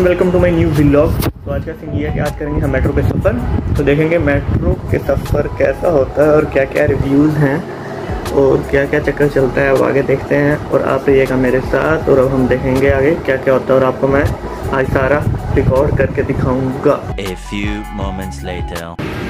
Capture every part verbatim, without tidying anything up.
Welcome to my new vlog. तो आज का सीन ये है कि आज करेंगे हम मेट्रो पे सफ़र। तो देखेंगे मेट्रो के सफ़र कैसा होता है और क्या क्या रिव्यूज़ हैं और क्या क्या चक्कर चलता है, अब आगे देखते हैं। और आप रहिएगा मेरे साथ और अब हम देखेंगे आगे क्या क्या होता है और आपको मैं आज सारा रिकॉर्ड करके दिखाऊंगा। A few moments later.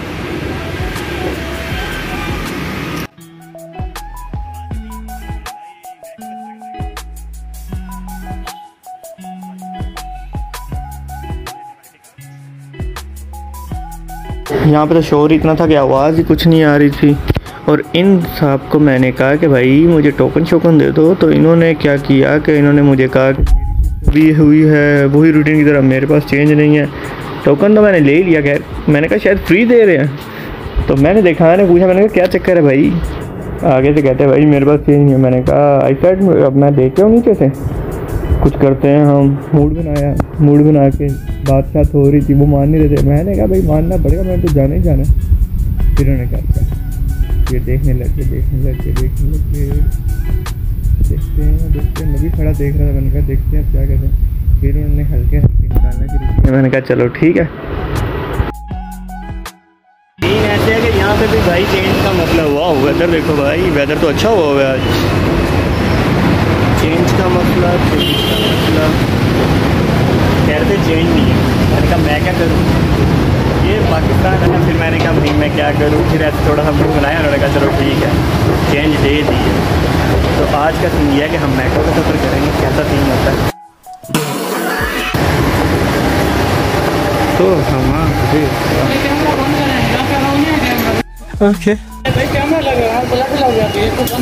यहाँ पे तो शोर इतना था कि आवाज़ ही कुछ नहीं आ रही थी। और इन साहब को मैंने कहा कि भाई मुझे टोकन शोकन दे दो, तो इन्होंने क्या किया कि इन्होंने मुझे कहा कि भी हुई है वही रूटीन की तरह, मेरे पास चेंज नहीं है। टोकन तो मैंने ले ही लिया, खैर मैंने कहा शायद फ्री दे रहे हैं। तो मैंने देखा, मैंने पूछा, मैंने कहा क्या चक्कर है भाई। आगे से कहते हैं भाई मेरे पास चेंज नहीं है। मैंने कहा आई सेड अब मैं देख हूँ नीचे से कुछ करते हैं हम। मूड बनाया, मूड बना के बात बात हो रही थी, वो मान नहीं रहे थे। मैंने कहा भाई मानना पड़ेगा, मैंने तो जाना ही जाना। फिर उन्होंने क्या किया, ये देखने लगे देखने लगे देखने लगे देखते हैं देखते हैं मैं भी खड़ा देख रहा था। मैंने कहा देखते हैं अब क्या कहते हैं। फिर उन्होंने हल्के हल्के निकालना शुरू किया। मैंने कहा चलो ठीक है। सीन ऐसे है कि यहाँ पे भी भाई चेंज का मतलब हुआ। वेदर देखो भाई, वेदर तो अच्छा हुआ हुआ है आज। चेंज का मसला चेंज का मसला खैर से चेंज नहीं है। मैंने कहा मैं क्या करूँ, ये पाकिस्तान है ना। फिर मैंने कहा भाई मैं क्या करूँ, फिर ऐसे थोड़ा सा मुँह बनाया। उन्होंने कहा चलो ठीक है चेंज दे दिए। तो आज का सीन ये है कि हम मेट्रो का सफ़र करेंगे, कैसा सीन होता है। तो हम ओके कैमरा लगा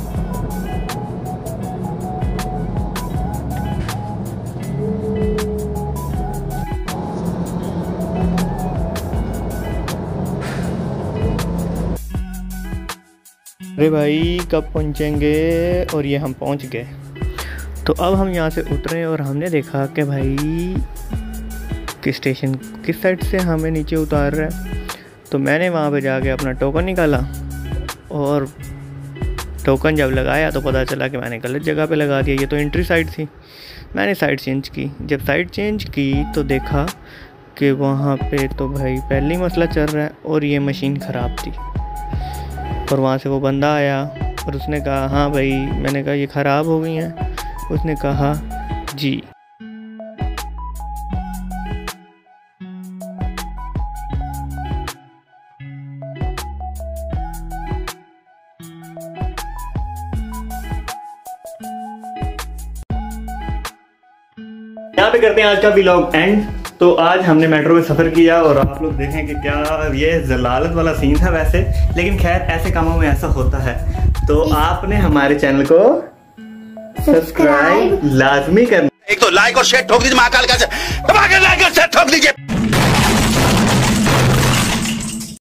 अरे भाई कब पहुंचेंगे। और ये हम पहुंच गए। तो अब हम यहाँ से उतरे और हमने देखा कि भाई किस स्टेशन किस साइड से हमें नीचे उतार रहा है। तो मैंने वहाँ पे जाके अपना टोकन निकाला और टोकन जब लगाया तो पता चला कि मैंने गलत जगह पे लगा दिया। ये तो एंट्री साइड थी, मैंने साइड चेंज की। जब साइड चेंज की तो देखा कि वहाँ पे तो भाई पहले ही मसला चल रहा है और ये मशीन ख़राब थी। और वहाँ से वो बंदा आया और उसने कहा हाँ भाई। मैंने कहा ये ख़राब हो गई हैं। उसने कहा जी। यहाँ पे करते हैं आज का व्लॉग एंड। तो आज हमने मेट्रो में सफ़र किया और आप लोग देखें कि क्या ये जलालत वाला सीन था वैसे, लेकिन खैर ऐसे कामों में ऐसा होता है। तो आपने हमारे चैनल को सब्सक्राइब लाजमी करना। एक तो लाइक और शेयर ठोक दीजिए, महाकाल का दबा के लाइक और शेयर ठोक दीजिए।